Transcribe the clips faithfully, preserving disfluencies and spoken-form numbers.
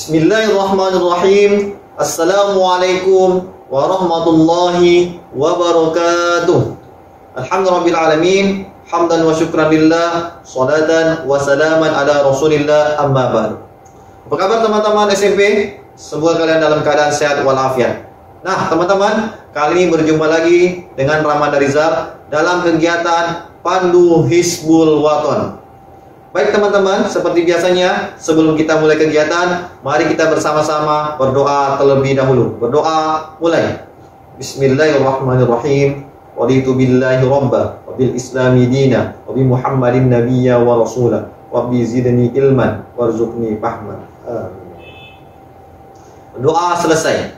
Bismillahirrahmanirrahim. Assalamualaikum warahmatullahi wabarakatuh. Alhamdulillahirrahmanirrahim. Hamdan wa syukran lillah, salatan wa salaman ala rasulillah, amma ba'du. Apa kabar teman-teman S M P? Semoga kalian dalam keadaan sehat walafiat. Nah teman-teman, kali ini berjumpa lagi dengan Ramadan Rizal dalam kegiatan Pandu Hizbul Waton. Baik teman-teman, seperti biasanya sebelum kita mulai kegiatan, mari kita bersama-sama berdoa terlebih dahulu. Berdoa mulai. Bismillahirrahmanirrahim. Raditu billahi robba, wa bil islami dina, wa bi muhammadin nabiyya wa rasulah, wa bi zidni ilman, warzuqni fahman. Amin. Doa selesai.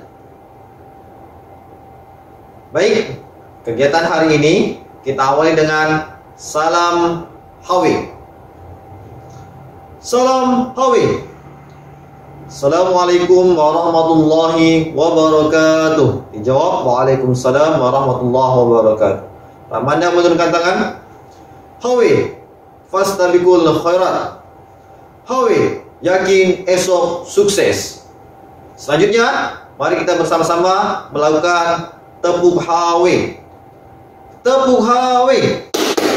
Baik, kegiatan hari ini kita awali dengan salam hawi. Salam hawi. Assalamualaikum warahmatullahi wabarakatuh. Dijawab, waalaikumsalam warahmatullahi wabarakatuh. Ramanda menurunkan tangan. Hawi, fastabiqul khairat. Hawi, yakin esok sukses. Selanjutnya, mari kita bersama-sama melakukan tepuk hawi. Tepuk hawi.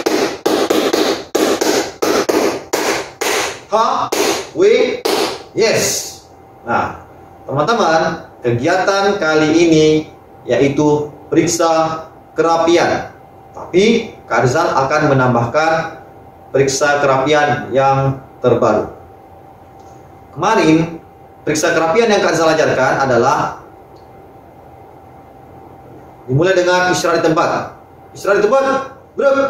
Ha, we, yes. Nah, teman-teman, kegiatan kali ini yaitu periksa kerapian. Tapi Kak Rizal akan menambahkan periksa kerapian yang terbaru. Kemarin, periksa kerapian yang Kak Rizal ajarkan adalah dimulai dengan isyarat di tempat. Isyarat di tempat, gerak.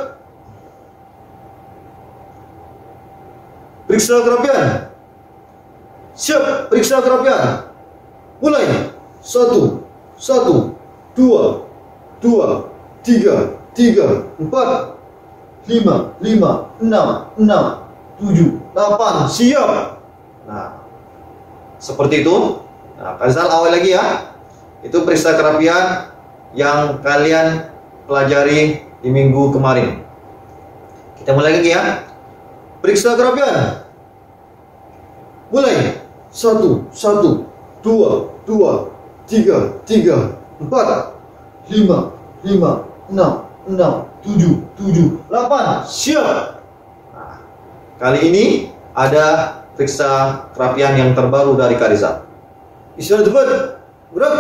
Periksa kerapian. Siap, periksa kerapian. Mulai. Satu, satu, dua, dua, tiga, tiga, empat, lima, lima, enam, enam, tujuh, delapan. Siap. Nah, seperti itu. Nah, Rizal awal lagi ya. Itu periksa kerapian yang kalian pelajari di minggu kemarin. Kita mulai lagi ya. Periksa kerapian. Mulai. Satu, satu, dua, dua, tiga, tiga, empat, lima, lima, enam, enam, tujuh, tujuh, delapan. Siap. Nah, kali ini ada periksa kerapian yang terbaru dari Kak Rizal. Isyarat cepat. Gerak.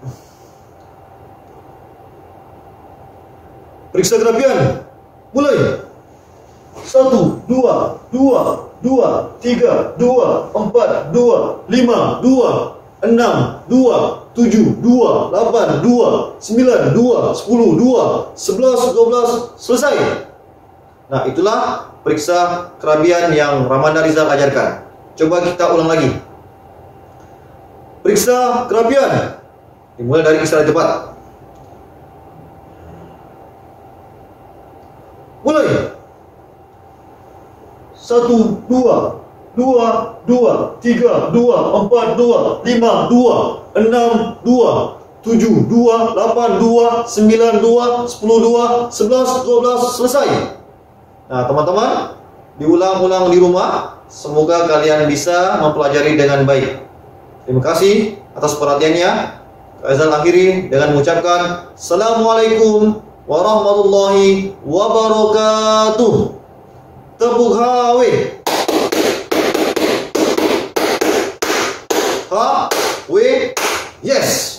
Periksa kerapian. Mulai. Satu, dua, dua, dua, tiga, dua, empat, dua, lima, dua, enam, dua, tujuh, dua, delapan, dua, sembilan, dua, sepuluh, dua, sebelas, dua belas, selesai. Nah, itulah periksa kerapian yang Ramadan Rizal ajarkan. Coba kita ulang lagi. Periksa kerapian. Dimulai dari isyarat cepat. Mulai. Satu, dua, dua, dua, tiga, dua, empat, dua, lima, dua, enam, dua, tujuh, dua, delapan, dua, sembilan, dua, sepuluh, dua, sebelas, dua belas, selesai. Nah, teman-teman, diulang-ulang di rumah. Semoga kalian bisa mempelajari dengan baik. Terima kasih atas perhatiannya. Rizal akhiri dengan mengucapkan Assalamualaikum warahmatullahi wabarakatuh. Tepuk hawi. Ha, we, yes.